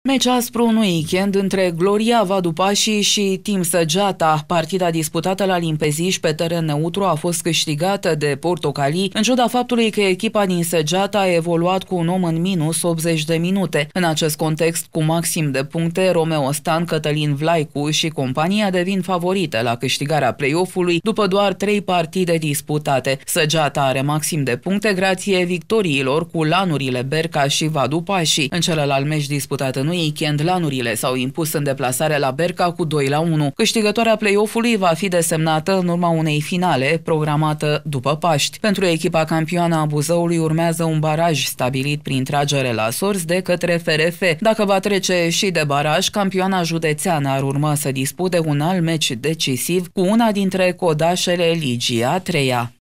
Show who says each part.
Speaker 1: Meci aspru un weekend între Gloria Vadupași și Team Săgeata. Partida disputată la Limpeziș pe teren neutru a fost câștigată de portocalii, în ciuda faptului că echipa din Săgeata a evoluat cu un om în minus 80 de minute. În acest context, cu maxim de puncte, Romeo Stan, Cătălin Vlaicu și compania devin favorite la câștigarea play-off-ului după doar 3 partide disputate. Săgeata are maxim de puncte grație victoriilor cu Lanurile Berca și Vadupași. În celălalt meci disputat în weekend, Lanurile s-au impus în deplasare la Berca cu 2-1. Câștigătoarea play-off-ului va fi desemnată în urma unei finale programată după Paști. Pentru echipa campioană a Buzăului urmează un baraj stabilit prin tragere la sorți de către FRF. Dacă va trece și de baraj, campioana județeană ar urma să dispute un alt meci decisiv cu una dintre codașele Ligii a 3-a.